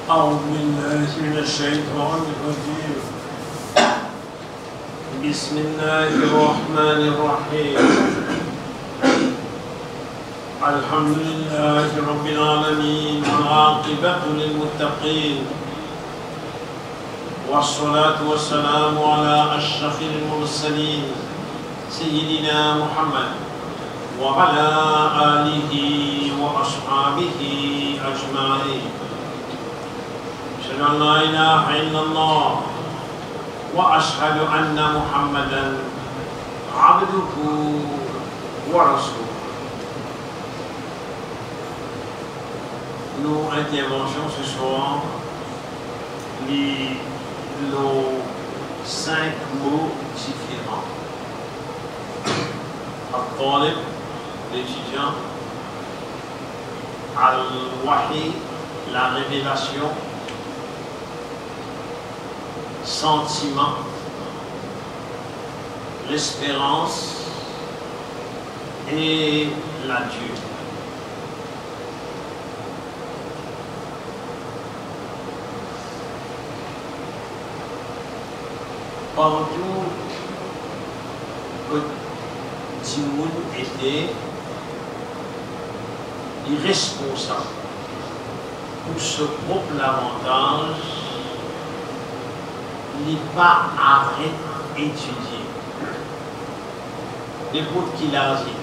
أعوذ بالله من الشيطان الرجيم. بسم الله الرحمن الرحيم. الحمد لله رب العالمين والعاقبة للمتقين والصلاة والسلام على أشرف المرسلين سيدنا محمد وعلى آله وأصحابه أجمعين. أشهد أن لا إله إلا الله وأشهد أن محمدا عبده ورسوله. Nos interventions ce soir nos 5 mots différents. Al-Talib, l'étudiant. Al-Wahi, la révélation. Sentiment. L'espérance. Et l'adieu. Partout, petit monde était irresponsable pour ce propre avantage, n'est pas arrêté d'étudier. N'importe qui l'a dit.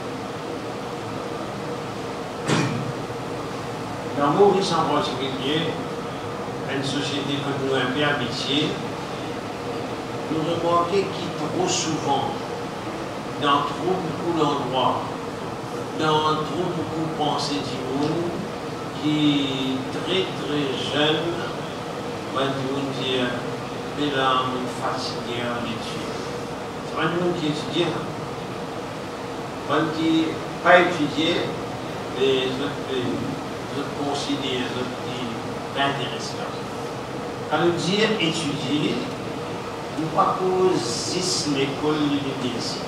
Dans Maurice en particulier, une société que nous avons bien habituée, nous remarquons qu'il trop souvent, dans trop beaucoup d'endroits, dans trop beaucoup de pensées du monde, qui très jeune, va dire, mais là, on est fatigué en études. C'est pas nous qui étudions. Quand qui pas étudié, les autres considèrent, les autres qui l'intéressent. Quand nous disons étudier, nous ne pas causer l'école de l'université.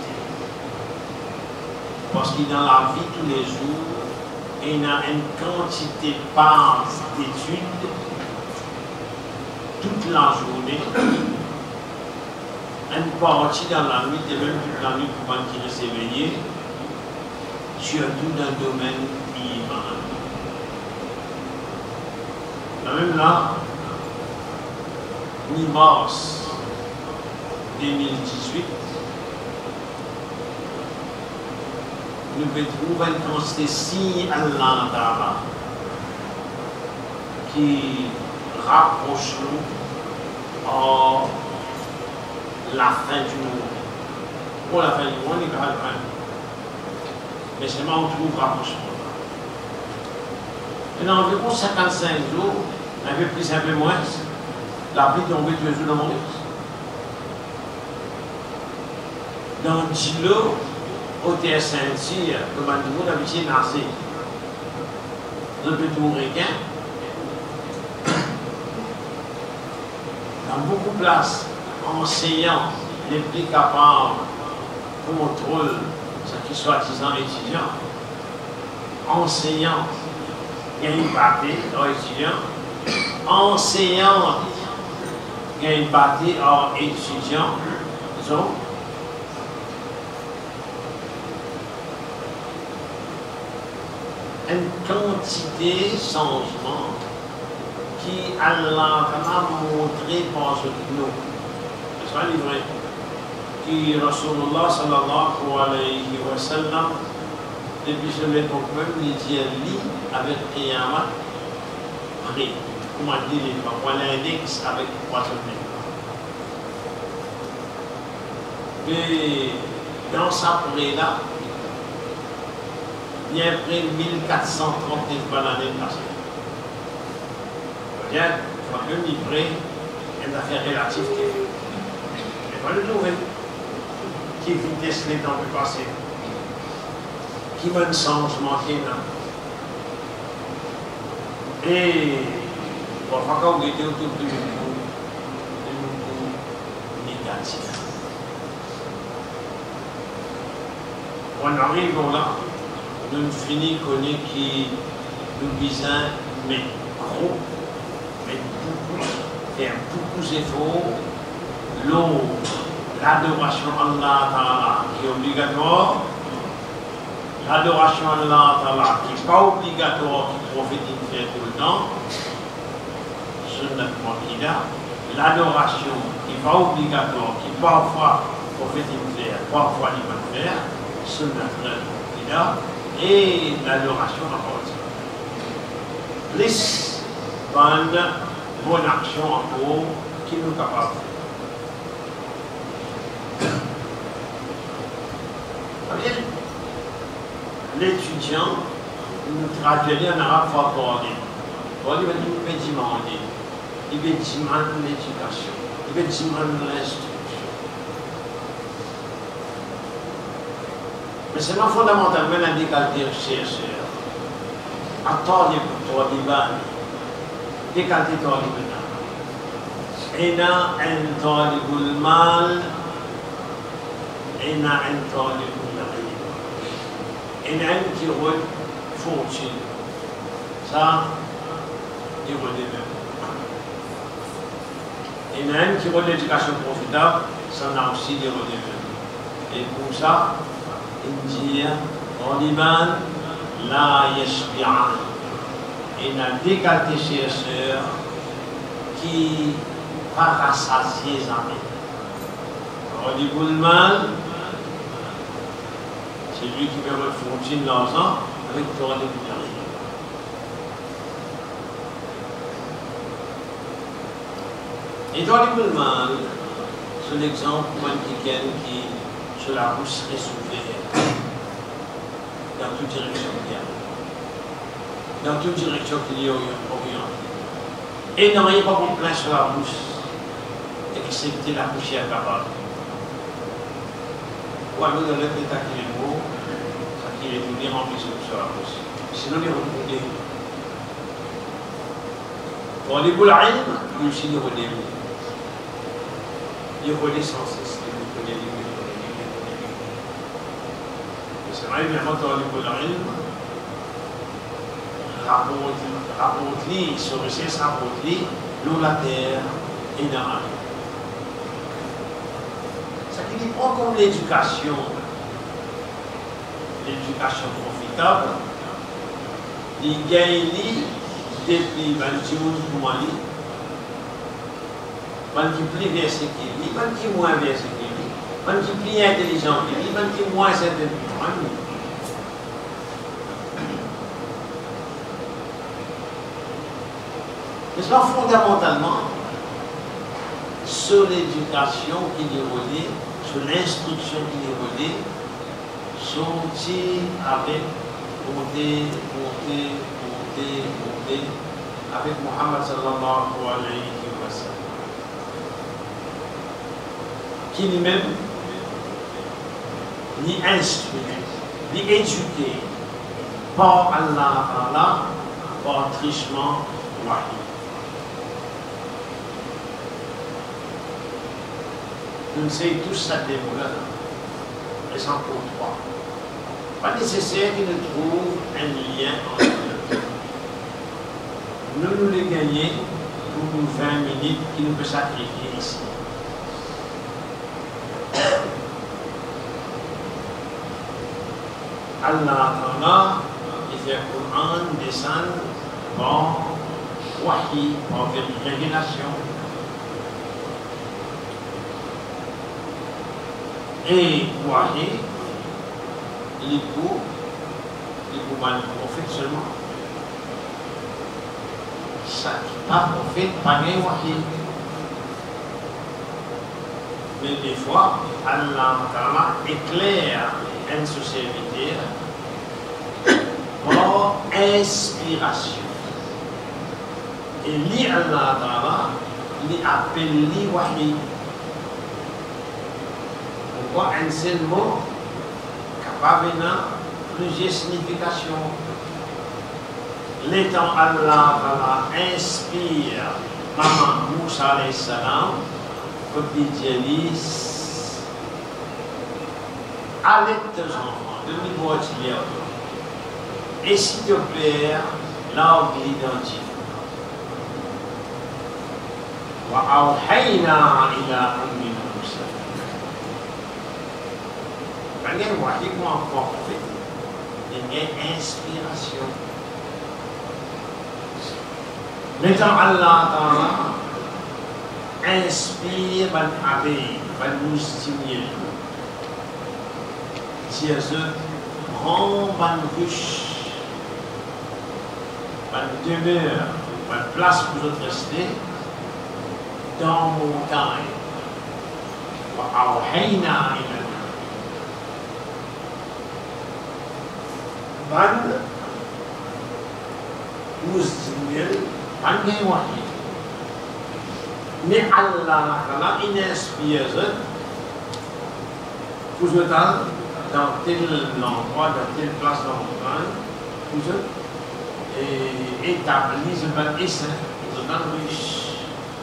Parce que dans la vie tous les jours, il y a une quantité de parts d'études toute la journée, une partie dans la nuit et même toute la nuit pour qui reste éveillé, surtout dans le domaine iman. Même là, mi-mars 2018, nous pouvons trouver une quantité si Allah qui rapproche nous à la fin du monde. Pour la fin du monde, il va le fin. Mais seulement on trouve rapprochement. Et dans environ 55 jours, un peu plus, un peu moins, la pluie tombait tous les jours dans mon lit. Dans 10 lots, au TS5, comme un nouveau d'habitude nasé. Le petit Mouricain, dans beaucoup de places, enseignants, les plus capables, contrôle, ce qui soit soi-disant étudiants, enseignants, il y a une partie hors étudiants, enseignants, il y a une partie hors étudiants, donc, une quantité de changements qui Allah a montré par ce nous. C'est pas livré. Qui Rasulullah sallallahu alayhi wa sallam, depuis ce l'époque même, il dit avec Qiyamah, comment dire les fois, voilà l'index avec 3 semaines. Mais dans sa pré-là, il y a près de 1439 l'année passée. Bien, il faut que livrer une affaire relative qui est. Mais pas le trouver. Qui vitesse les temps peut passer. Qui mène changement qui est là. Et parfois quand vous êtes autour de nous négatif. On arrive là. Nous finissons connaître qui nous disons mais gros faire beaucoup d'efforts. L'autre, l'adoration à Allah Ta'ala qui est obligatoire. L'adoration à Allah Ta'ala qui n'est pas obligatoire, qui prophétique fait tout le temps. Sunnat Mu'akkada. L'adoration qui n'est pas obligatoire, qui parfois prophétique faire, parfois l'imam faire. Sunnat Mu'akkada. Et l'adoration à partir. Les bonnes actions en cours qui nous capables de faire. L'étudiant nous traduit en arabe pour aborder. Il va dire demander. Il va demander l'éducation. Il va demander l'instruction. Mais c'est non fondamentalement la décalité chercheur. Attendez pour toi, décalité toi, et là, un temps de mal, et là, un temps de et là, qui fortune. Ça, il redevient. Et là, qui l'éducation profitable, ça en a aussi des redevient. Et pour ça, il dit, en Liban, la yashbi'an. Et la décalité chercheur qui va rassasier les amis. On dit pour le mal, c'est lui qui veut refondre l'argent avec toi de bouteilles. Et dans les mal, c'est l'exemple d'un quelqu'un qui sur la route serait souverain dans toute direction qu'il y a. Dans toute direction qu'il y a orientée. Et non, il n'y a pas de plein sur la bouche, excepté la poussière capable. Ou alors dans l'état qu'il est beau, ça qu'il est tout bien rempli sur la bouche. Sinon, il est remonté. Pour les boules à rien, il aussi les redéroule. Il redescend sans cesse, il connaît. Mais c'est vrai, évidemment, dans les boules à rien, rapporte-lui, sur le ciel, rapporte-lui, l'eau, la terre et dans la vie. Ça qui dit, prend comme l'éducation profitable, il gagne depuis 21 mois, il plus versé qu'il lit, il moins versé qu'il lit, il plus intelligent qu'il lit, il moins intelligent. Mais c'est fondamentalement sur l'éducation qui est reliée, sur l'instruction qui est reliée, sortir avec monter, avec Muhammad sallallahu alayhi wa sallam. Qui lui-même ni instruit, ni éduqué par Allah, par trichement wahi. Nous savons tous ça démoulin, et sans pour trois. Pas nécessaire qu'il nous trouve un lien entre eux. Nous les gagnons pour nous 20 minutes qui nous peut sacrifier ici. Allah il fait le Coran descendre par wahi, par révélation. Et wahi, il faut mal prophète seulement. Ça qui pas prophète, pas bien wahi. Mais des fois, Allah éclaire un société par inspiration. Et li Allah li appelle li wahi. Pourquoi un seul mot capable de plusieurs significations. L'étant Allah inspire maman Moussa alayhi salam comme dit Dielis allait tes enfants de niveau auxiliaire et si te plaît l'arbre identique وأوحينا إلى أم موسى. Kalian wajib mengakui dengan inspiration. Maintenant Allah Ta'ala inspire ban abbé, ban moustinier. C'est ce grand ban ruche, ban demeure, ban place pour vous rester dans montagne. وأوحينا إلى ban moustinier, ban ngay wahid. Mais Allah Ta'ala inspire pour vous dans tel endroit, dans telle place dans le montagne, vous établis ce ban essaim, vous êtes riche.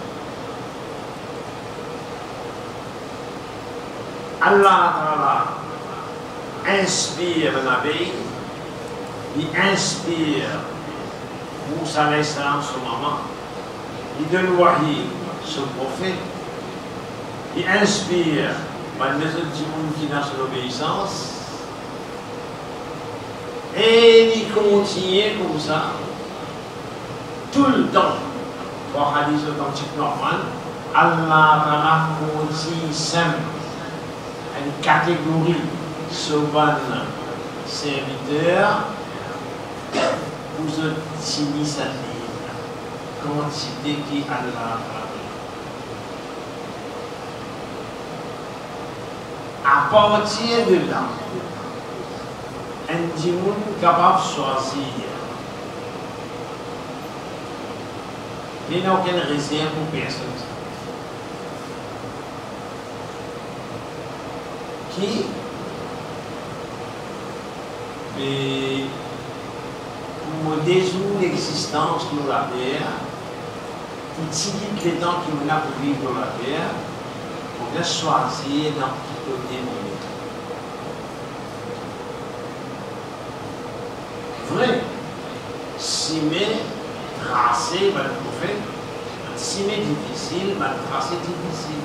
Allah Ta'ala inspire un abeille, il inspire Moussa alayhi salam son maman, il donne wahi son prophète, il inspire les autres qui n'a son obéissance, et il continue comme ça tout le temps. Pour hadith authentique normal, Allah Ta'ala continue simple une catégorie souvent serviteurs pour se signer sa vie, quantité qui Allah a. À partir de là, un djimoun capable de choisir. Il n'y a aucune réserve pour personne. Qui pour désouvrir l'existence de la terre, pour tirer les temps qui nous a pour vivre dans la terre, pour bien choisir dans qui côté nous. Vrai, si mais tracé par le prophète, si mais difficile, mal tracé difficile.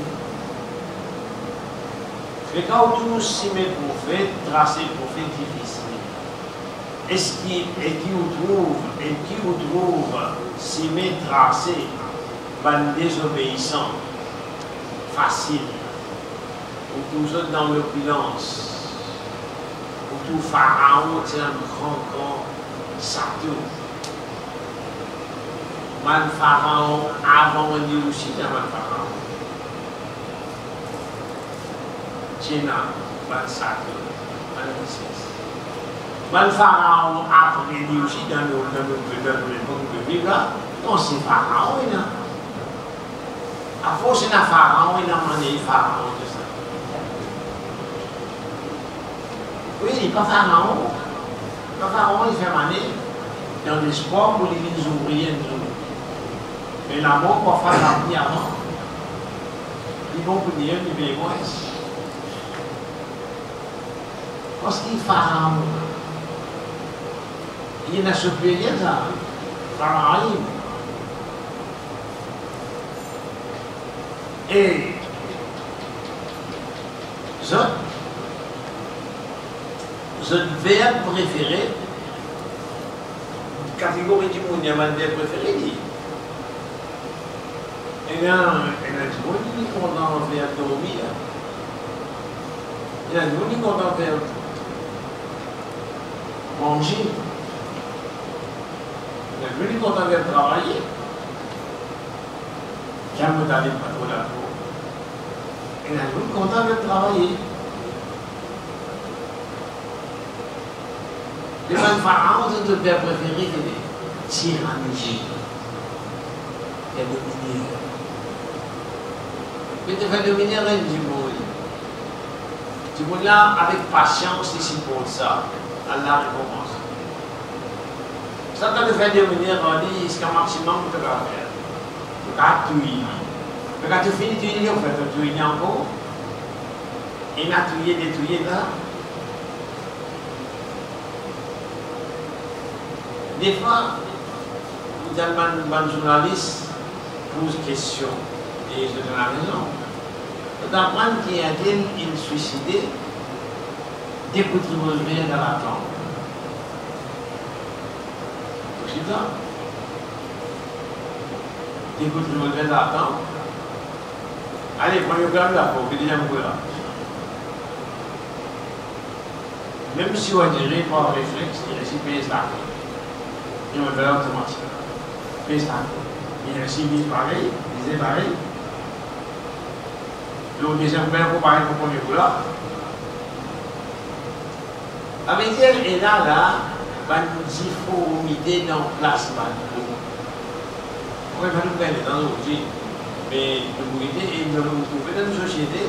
Mais quand on si mais prophète, tracé prophète difficile. Est-ce qui vous trouve si mais tracé par désobéissant facile, ou toujours dans l'opulence, ou tout pharaon, c'est un grand satou. Man pharaon, avant on dit aussi un pharaon. China, man satou, man business. Man pharaon, après on dit aussi dans l'époque de vivre là, non c'est pharaon, il y a. À force de pharaon, il y a un pharaon de ça. Oui, il n'est pas pharaon. Le pharaon, il fait maner dans l'espoir pour les ouvriers. Mais la mort, pour faire la vie avant, ils vont pour dire, ils veulent moins. Parce qu'il est pharaon. Il y a un supérieur, ça. Pharaon. Et je verbe préféré, catégorie du monde, il y a un verbe préféré. Et bien, il y a du monde qui est content de faire dormir. Il y a du monde qui est content de faire manger. Il y a du monde qui est content de faire travailler. Quand vous n'avez pas trop la peau, et là, vous êtes content de travailler. Les pharaons, c'est le père préféré qui est tyrannique. Il a dominé. Mais tu fais dominer un du monde. Du monde là, avec patience, il supporte ça. Allah récompense. Ça, quand tu fais dominer, on dit, c'est un maximum que tu vas faire. Mais quand tu finis de tuer, on fait tuer encore. Il a tué, détruit là. Des fois, vous avez un journaliste pose question. Et je donne la raison. D'apprendre qu'il y a une suicidé, d'écouter le relever dans la tombe. C'est ça. D'écouter le relever dans la tombe. Allez, prenez le gramme là, pour que déjà vous là. Même si on dirait par réflexe, il réussit à payer ça. Il me fait automatique. Payer ça. Il réussit à pareil, il disait pareil. Le deuxième point pour parler pour le premier là. Avec elle, et là, une difformité dans le placement. On va nous gagner dans nos vies. Mais nous nous trouvons dans une société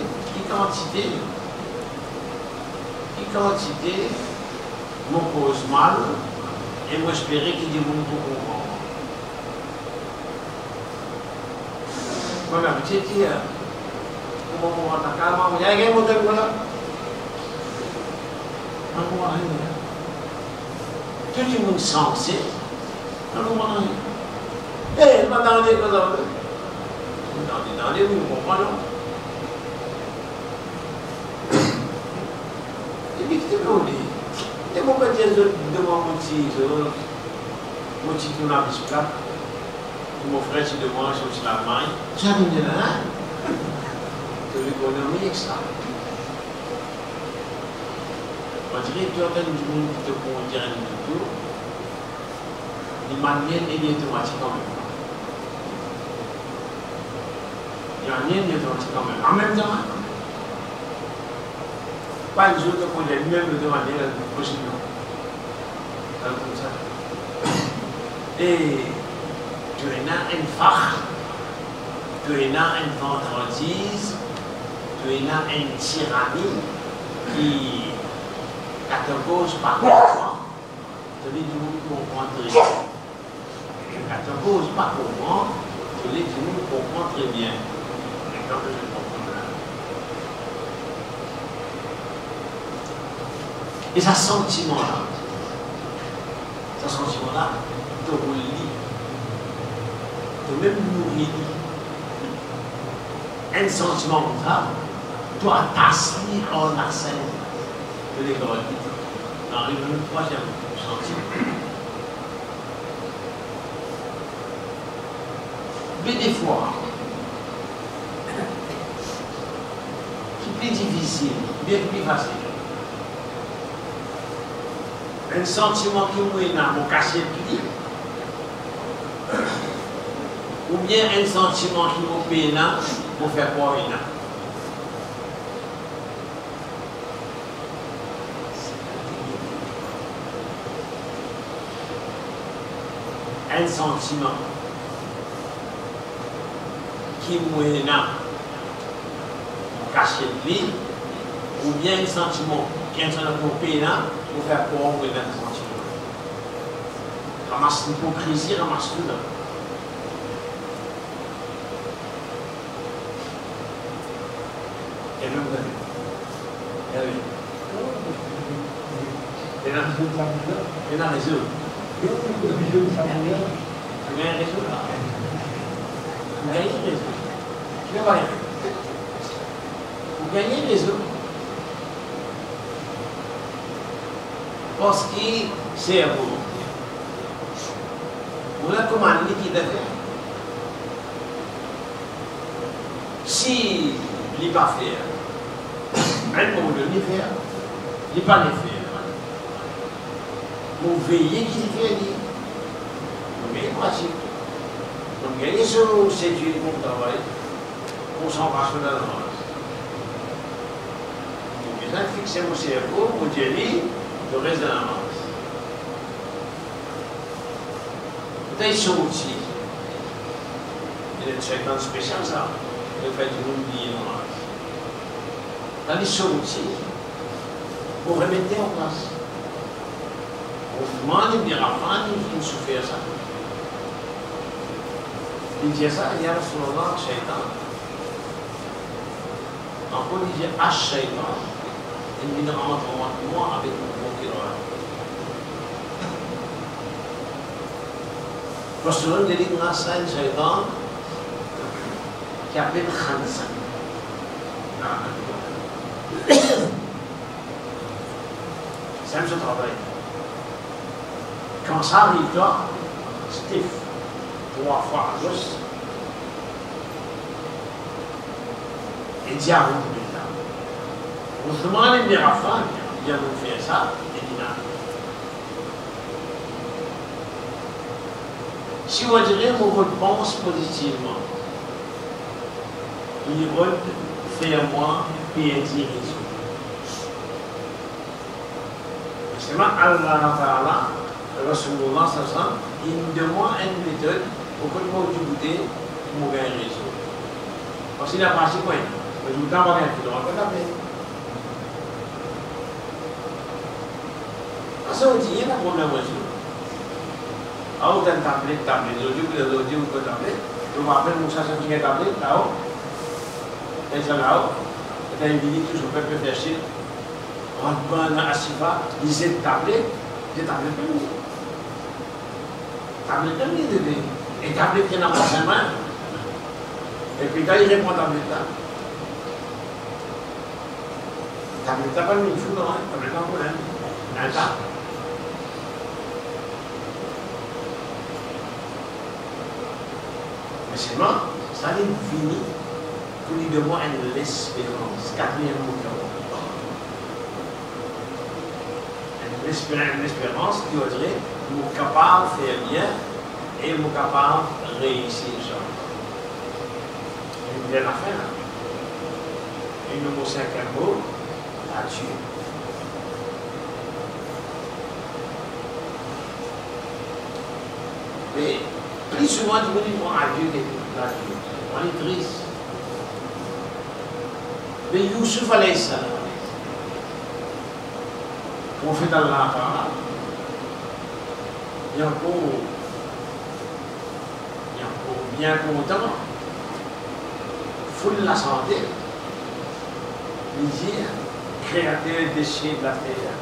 qui quantité me cause mal et moi j'espérais qu'il y ait beaucoup de comprendre. Moi, ma petite fille, comment on va t'attaquer, il y a un modèle là. Tout le monde sensé, eh, madame, vous comprenez? Et puis, tu peux dire, et mon petit devant mon petit tournage plat, mon frère, c'est de moi, je suis l'Allemagne, j'arrive de là, de l'économie, etc. On dirait que tu entends du monde qui te contient du tout, de manière automatique quand même. Il y a rien d'automatique quand même. En même temps, pas une jour de projet, lui-même le demander possible. Comme ça. Et tu as une phare, tu as une vantardise, tu as une tyrannie qui te cause pas comment. Tu dis du monde comprend très bien. Tu te cause pas comment, tu dis du monde comprend très bien. Et ce sentiment-là, te relie, te même nourrit. Un sentiment comme ça, doit t'asseoir en la scène de l'école. On arrive au troisième sentiment. Mais des fois, plus difficile, bien plus facile. Un sentiment qui mouille dans mon cachet pli, ou bien un sentiment qui me peine pour faire quoi une. Un sentiment qui mouille dans cacher de lui, ou bien un sentiment qui est en train de payer pour faire quoi on veut dans le sentiment. Ramasse l'hypocrisie, ramasse tout là. Et même vous avez. Et là, il y a un réseau. Il y a un réseau là. Il y a un réseau. Je vais voir. Vous gagnez les autres. Parce que c'est à vous. Vous avez commandé qui l'a fait. Si il n'est pas fait, même pour le faire, il n'est pas le faire. Vous veillez qu'il fait, vous veillez pratique. Donc, gagnez ce séduit pour travail, concentration dans le fixer mon cerveau, vous dites, le reste de la masse. Vous avez sorti. Il y a une séquence spéciale, ça. Le fait de nous dire la masse. Dans les sorties, vous remettez en place. Vous demandez, il y a un qui souffre ça. Il dit ça, il y a le slogan Shaitan. Encore, il dit H-Shaitan. Il rentre en moi avec mon procureur. Parce que l'on dit que nous avons un Shaitan qui appelle Khansa. C'est un ce travail. Quand ça arrive là, stiff, 3 fois à gauche, et dit à vous de là. Autrement, les mirafans, il a nous fait ça, et il a. Si vous direz, vous pense positivement, il va faire moi, puis il dit raison. C'est moi, Allah Ta'ala, Rasulullah sallallahu il nous demande une méthode pour que nous goûter pour gagner raison. Parce qu'il a passé quoi? Mais je vous dis, on va gagner, on va taper. Parce qu'on dit, il y a un problème aussi. Ah, vous avez une tablette, l'audio, vous avez une tablette. Vous appelez Moussa qui a une tablette, là-haut. Et ça là-haut. Et dans une vidéo, je peux faire chier. On va dans Asifa, il y a une tablette, des tablettes de nous. Tablette de nous, et tablette qui est dans sa main. Et puis quand il répond à tablette là, tablette là, pas une fou, non, tablette là, pour un tas. Mais c'est moi, ça n'est fini pour lui demander l'espérance. Quatrième mot. L'espérance qui veut dire que nous sommes capables de faire bien et nous sommes capables de réussir. Une belle affaire. Et nous avons 5 mots à Dieu. Mais plus souvent, nous disons à Dieu que Dieu. On est triste. Mais Youssouf alayhi salam, prophète d'Allah, il est encore bien content, full la santé, il dit, créateur des cieux de la terre,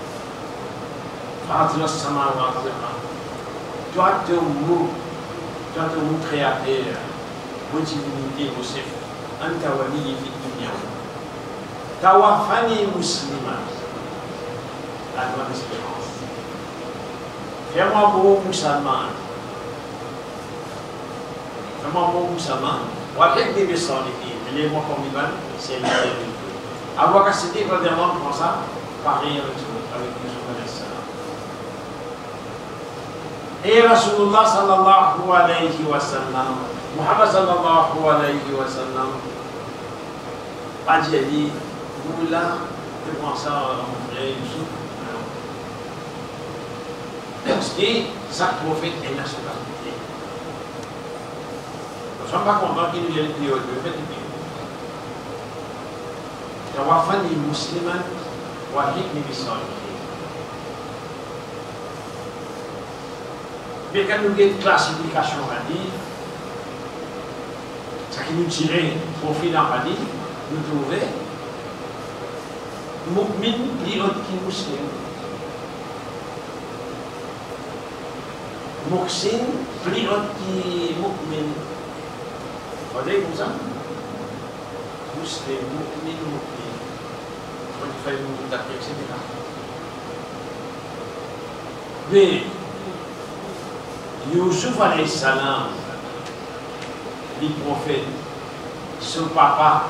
Fatir Samawat, toi tu es mon créateur, votre divinité, vos chefs, Anta wali fi dunya, Tawafani muslima. La grande espérance. Fais-moi bon musulman. Fais-moi bon musulman. Avec des messages, les mots comme Ivan, c'est la vérité. Avoir qu'à citer quand des gens comme ça, pareil avec Yusuf alayhi salam. Et Rasulullah sallallahu alayhi wa sallam, Muhammad sallallahu alayhi wa sallam, pas dit, vous là, je pense à mon frère Yusuf. Parce que chaque prophète est nationalité. Nous ne sommes pas contents qu'il y ait une période de fait. Il y a un famille musulmane, il y a une mission. Mais quand nous avons une classification, ça qui nous tire profit dans la vie, nous trouvons mu'min plus haut que musulman. Muhsin plus haut que mu'min. Vous voyez comme ça? Muslim, mu'min, mu'min. On fait une d'après, etc. Mais, Youssouf alayhi salam, le prophète, son papa,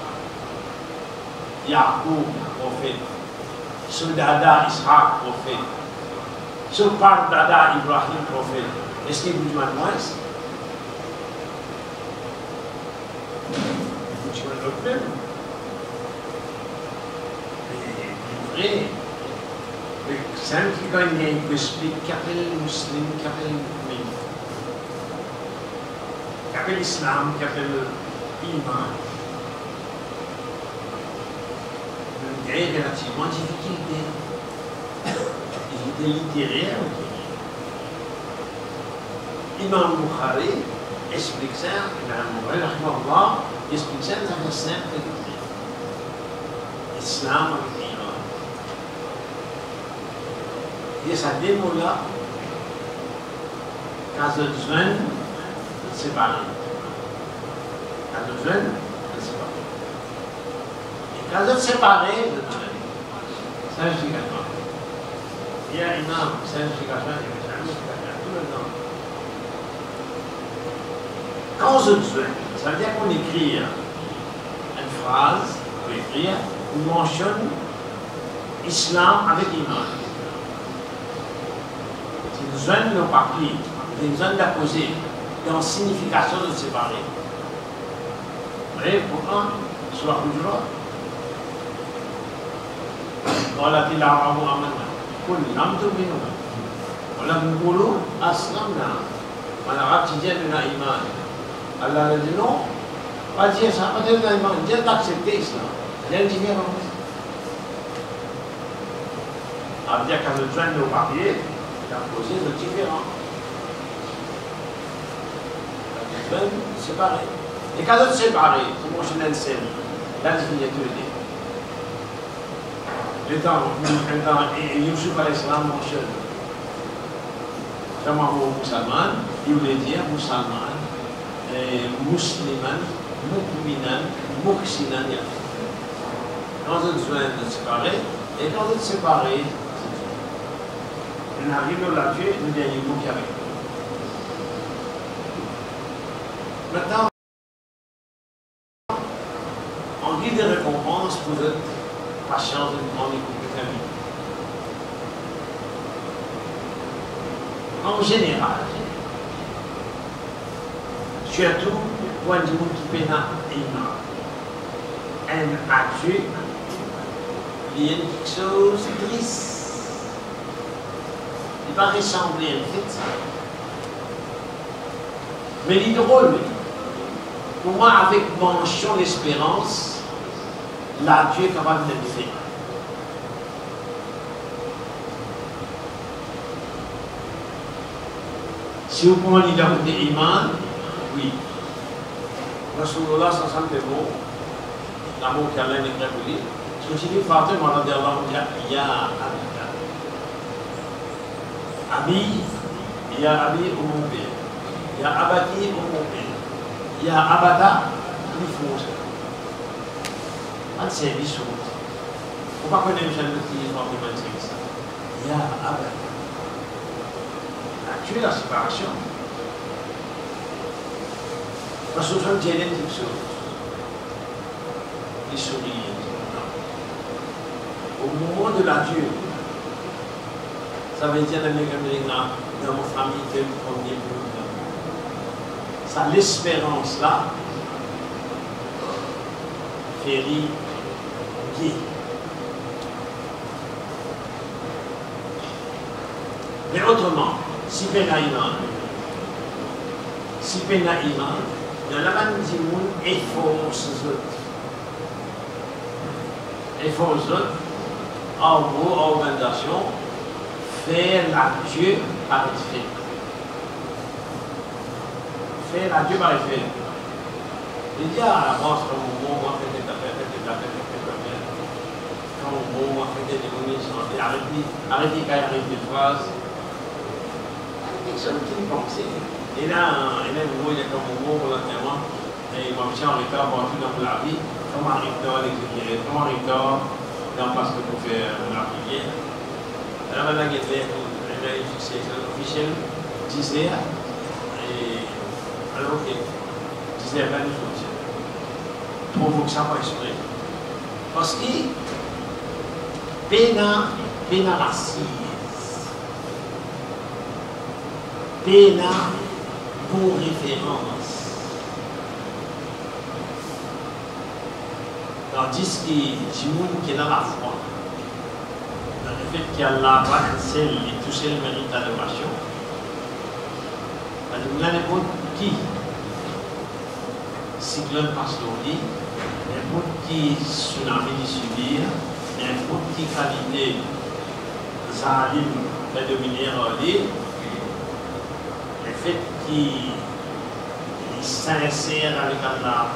Yacoub, prophète, son dada, Ishaq, prophète, son père, dada, Ibrahim, prophète. Est-ce qu'il vous dit moins? Vous dites le même. Mais vrai, c'est un qui gagne, qui explique, qui appelle les musulmans, qui appelle les musulmans, qui appelle l'islam, qui appelle l'iman. Une guerre relativement difficile. Littéraire. Imam Bukhari explique ça, Imam Bukhari explique ça dans un simple Islam avec l'Iran. Et ça démontre là, quand le jeune séparé. Quand nous jeunes, nous séparés. Et quand nous séparés, nous sommes c'est un justificateur. Il y a un imam, c'est un justificateur, il y a un justificateur, tout le temps. Quand on se ça veut dire qu'on écrit une phrase, on peut écrire, on mentionne Islam avec iman. C'est une zone de papier, une zone d'apposé, dans signification de séparer. Vous voyez, pourquoi sur la Hujra, قالت الأعراب آمنا قل لم تؤمنوا ولكن قولوا أسلمنا ونرى تجدنا إيمان. Allah a dit non, pas dire ça, pas dire iman, dire d'accepter l'islam. Il y a une différence. À dire quand le joint au papier, il a posé le différent. Le joint séparé. Et quand on est séparé, c'est mentionné le sel, la définition est. Le temps, Youssouf al-Islam mentionne. Comment vous musulman, il voulait dire musulman. Musliman, mu'minan, muhsinan. Quand on est séparé, et quand on est séparé, on arrive là-dessus, nous avons un mot qui arrive. Maintenant, en guide de récompense pour votre patience de grande écoute de en général, surtout pour un monde qui peine un actu, il y a quelque chose de triste. Il va ressembler à une fête. Mais il est drôle. Pour moi, avec mention d'espérance, là, Dieu est capable de le faire. Si vous prenez l'identité iman, oui. Rasulullah sallallahu alayhi wa sallam, l'amour qu'Allah est très poli. Je me suis dit, Fatima, ya Abida. Abi, ya Abi Umumbi. Ya Abati Umumbi. Ya Abada, plus faux. Un service. Il ne faut pas connaître le petit Fatima de service. Ya Abada. Tu es la séparation. Parce que je tiens quelque chose. Il sourit. Au moment de l'adieu, ça veut dire dans ma famille que le premier bout. Ça, l'espérance là, férit Guy. Mais autrement, si pena iman, dans la manne du monde, efforce autres, en gros, organisation, faire l'adieu par effet. Faire l'adieu par effet. Il dit à l'avance, quand on va faire des affaires, quand on va faire des démonitions, arrêtez quand il arrive des phrases. Personne qui pensait. Et là, il y a comme un mot volontairement, et il m'a mis en retard pour tout dans la vie. Comment arrive-t-on à l'exécuter? Comment arrive-t-on dans parce que pour faire la prière? Alors, maintenant, il y a une succession officielle, disait, et alors, ok, disait, pas nous sortir. Provoque ça par exprès. Parce que, pena racine. Pena pour référence. Tandis que du monde qui est dans la foi, dans le fait qu'il y a la celle et tout seul mérite d'adoration, n'importe qui, cyclone pastoral, n'importe qui tsunami de subir, n'importe qui qualité zalim fait dominer le fait qu'il s'insère avec Allah,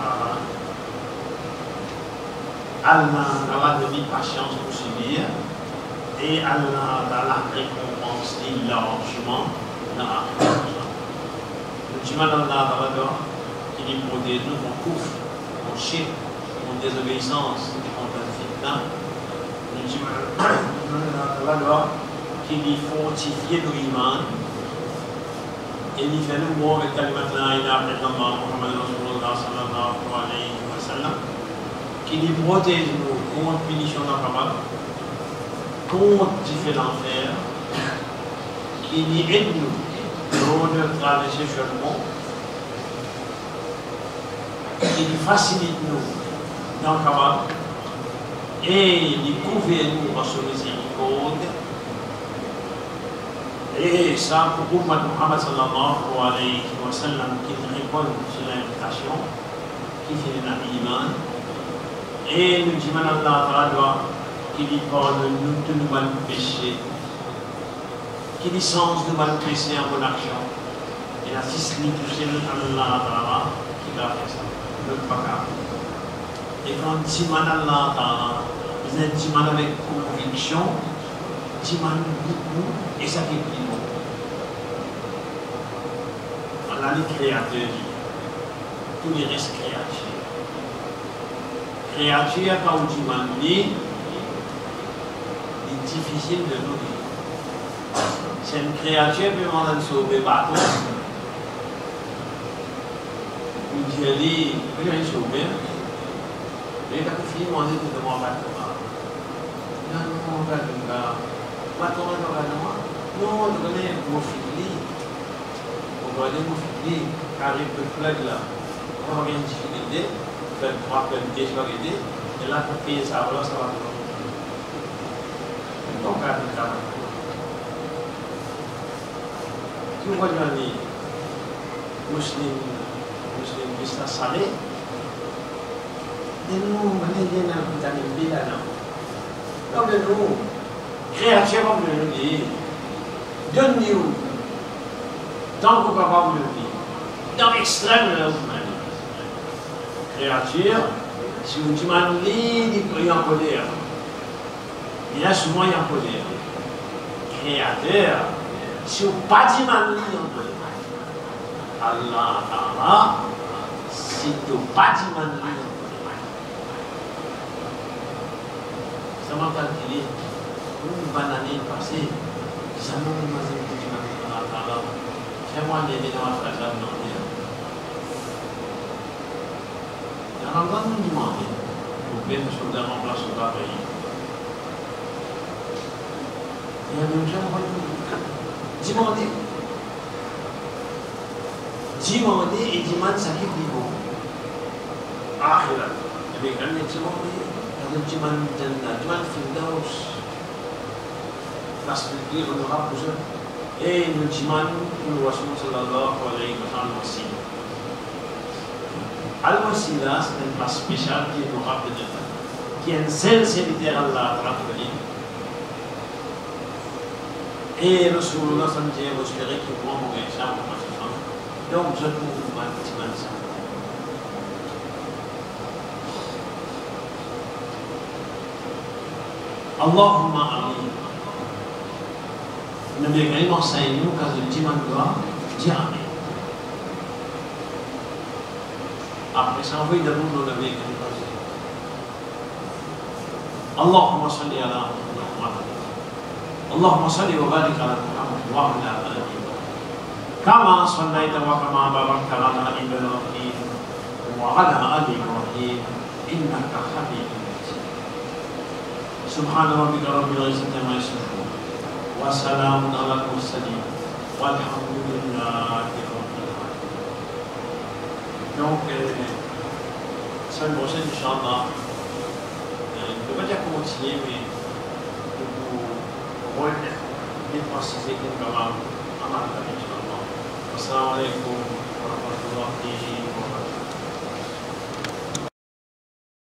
Allah va donner patience pour subir et Allah va la récompense largement dans la récompense. Le Jumad Allah va qui dit protège nous contre couvre, contre shirk, contre désobéissance, contre le fitna. Nous disons la loi qui dit fortifier nos imams et il fait nous bon avec kalimat la ilaha illallah Muhammad Rasulullah sallallahu alayhi wa sallam qui dit protège nous contre punition d'Akaba, contre différents fers, qui dit aide nous de traverser le chemin, qui dit facilite nous dans le Kaaba et il couvre nous en son miséricorde. Et ça, pour Muhammad sallallahu alayhi wa sallam qui répond sur l'invitation, qui fait l'iman, et nous disons Allah qui dit pardonne nous de nos mal péchés, qui dit sens de mal péché en bonne action, et la fiscalité touchée Allah qui va faire ça, le paka. Et quand dit Allah, vous êtes dit avec conviction, dit beaucoup, et ça qui est plus bon. Allah est créateur, tous les restes créatures. Créature, quand on dit il est difficile de nous dire. C'est une créature qui va nous sauver bateau. Nous dit, il va nous sauver. Mais quand on finit, on dit que nous avons bateau. Non, non, bateau. Bateau, non, on connaît mon fils. On va aller mon fils, car il peut flag là. On va bien difficulté. Faire 3 PMT, je vais aider. Et là, pour payer ça, alors ça va. Donc, à tout cas, si vous voyez les musulmans qui sont salés, nous, on est bien dans le vitamine B là, non? Donc, nous, créature, comme je le dis, donne-nous, tant que vous capable de le dire, dans l'extrême de la humanité. Créature, si vous demandez, il y a en colère. Il y a souvent en colère. Créateur, si vous pas demandez en colère. Allah, si vous pas demandez en colère. Ça m'a calculé. Une banane passée, ça m'a demandé Allah. Fais-moi l'aider dans la phrase là. Alors, on va nous demander, pour que nous soldats remplacent au pays. Il y a même gens qui vont demander. Demander et demander ça qui est plus bon. Ah, là. Et bien, quand on demander, quand on demande Firdaus, parce que Dieu honorable pour eux. Et nous demandons pour le Rasul sallallahu alayhi wa sallam aussi. Al-Wasila, c'est une place spéciale qui est honorable de Dieu, qui est un seul serviteur à Allah, et le Rasulullah sallallahu alayhi wa sallam qui prend mon exemple, donc je trouve un petit peu ça. Allahumma amin. Nabi Karim enseigne-nous quand le dimanche doit dire amin. Après ça, envoie de nous le Nabi Karim. Allahumma salli ala Muhammad. Allahumma salli wa barik ala Muhammad wa ala alihi. Kama sallaita wa kama barakta ala Ibrahim wa ala ali Ibrahim innaka Hamidun Majid. Subhana rabbika rabbil izzati amma yasifun. وسلام على المرسلين والحمد لله رب العالمين. Donc, semaine prochaine, Inch'Allah, je ne vais pas dire continuer, mais pour bien préciser que nous avons un mal, Inch'Allah. Assalamu alaikum wa rahmatullahi wa barakatuh.